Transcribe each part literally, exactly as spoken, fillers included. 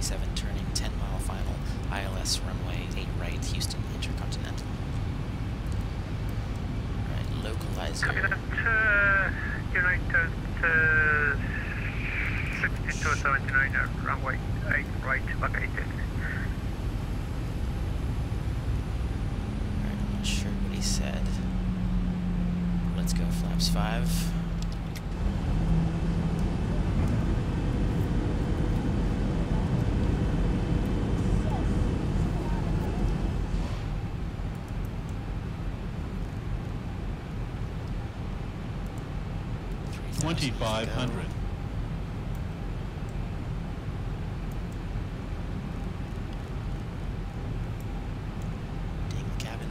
forty-seven, turning ten mile final, I L S runway eight right, Houston Intercontinental. Alright, localizer. Uh, United uh, sixty-two seventy-nine, uh, runway eight right, located. Alright, I'm not sure what he said. Let's go, flaps five. twenty-five hundred. Ding the cabin.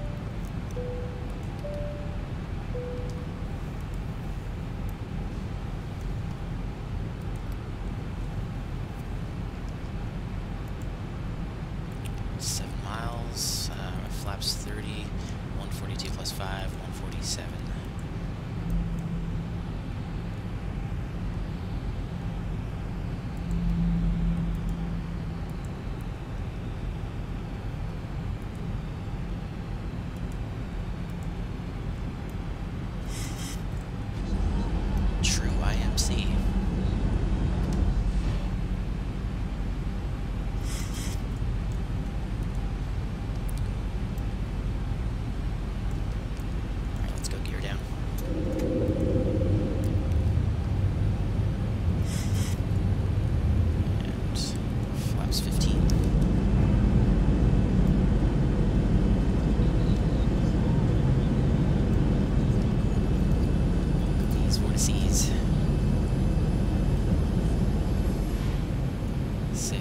Seven miles, uh, flaps thirty, one forty-two plus five, one forty-seven. True I M C. Alright, let's go gear down. And flaps fifteen. These vortices. Sick.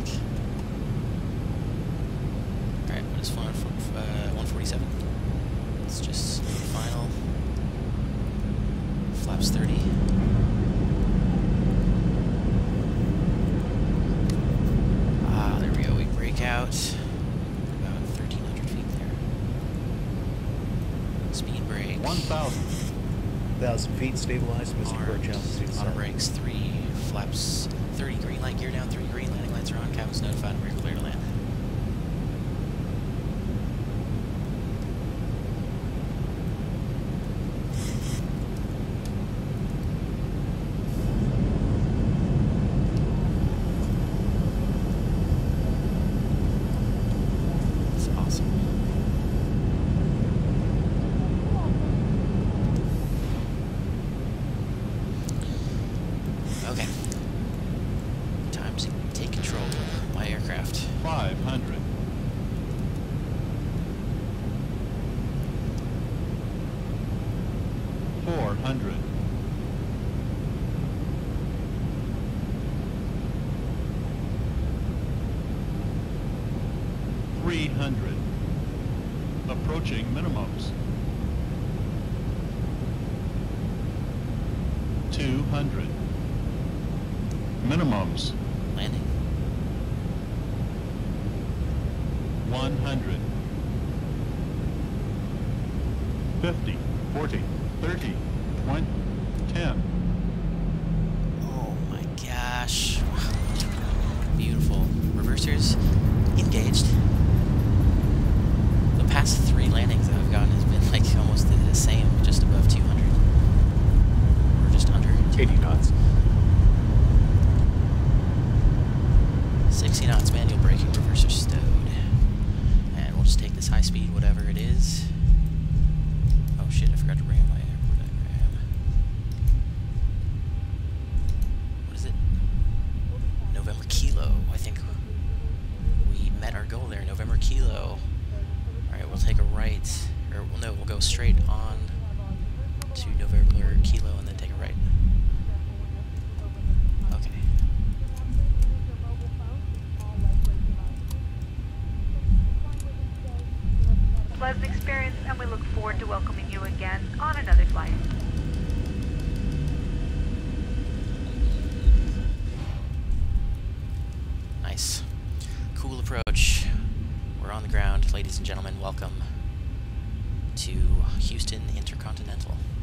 Alright, what is flying for uh, one forty-seven? It's just final. Flaps thirty. Ah, there we go. We break out. About thirteen hundred feet there. Speed brake. one thousand. one thousand feet, stabilized, missing approach altitude. Auto brakes, three, flaps thirty, green light, gear down, three, green, landing lights are on, cabin's notified, and we're clear to land. It's awesome. Okay. Time to take control of my aircraft. five hundred. four hundred. three hundred. Approaching minimums. two hundred. Minimums. Landing. one hundred. fifty. forty. thirty. twenty. ten. Oh my gosh. Beautiful. Reversers engaged. The past three landings that I've gotten has been like almost the same, just above two hundred. Or just under. eighty knots. sixty knots, manual braking, reverser stowed. And we'll just take this high speed, whatever it is. Oh shit, I forgot to bring up my airport diagram. What is it? November Kilo. I think we met our goal there. November Kilo. Alright, we'll take a right. Or, well, no, we'll go straight on to November Kilo and then take a right. Okay. Pleasant experience, and we look forward to welcoming you again on another flight. Nice. Cool approach. We're on the ground, ladies and gentlemen. Welcome to Houston Intercontinental.